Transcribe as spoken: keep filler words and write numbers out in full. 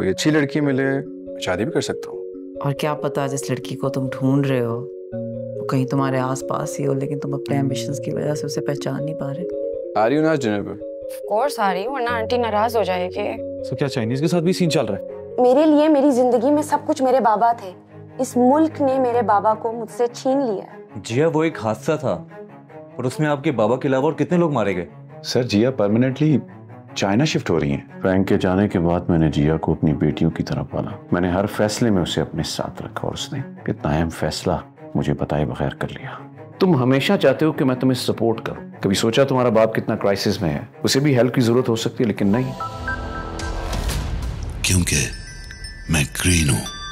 कोई अच्छी लड़की मिले शादी भी कर सकता हूँ। और क्या पता जिस लड़की को तुम ढूंढ रहे हो वो कहीं तुम्हारे आसपास ही हो, लेकिन तुम अपने एम्बिशंस की वजह से उसे पहचान नहीं पा रहे। आ रही हूँ ना डिनर पे? Of course आ रही हूँ, वरना आंटी नाराज हो जाएगी। तो क्या चाइनीज के साथ भी सीन चल रहा है? मेरे लिए मेरी जिंदगी में सब कुछ मेरे बाबा थे। इस मुल्क ने मेरे बाबा को मुझसे छीन लिया। जिया वो एक हादसा था और उसमें आपके बाबा के अलावा और कितने लोग मारे गए? सर जिया परमानेंटली चाइना शिफ्ट हो रही हैं। फ्रैंक के जाने के बाद मैंने जिया को अपनी बेटियों की तरह पाला। मैंने हर फैसले में उसे अपने साथ रखा और उसने इतना अहम फैसला मुझे बताए बगैर कर लिया। तुम हमेशा चाहते हो कि मैं तुम्हें सपोर्ट करूं। कभी सोचा तुम्हारा बाप कितना क्राइसिस में है, उसे भी हेल्प की जरूरत हो सकती है, लेकिन नहीं, क्योंकि मैं ग्रीन हूं।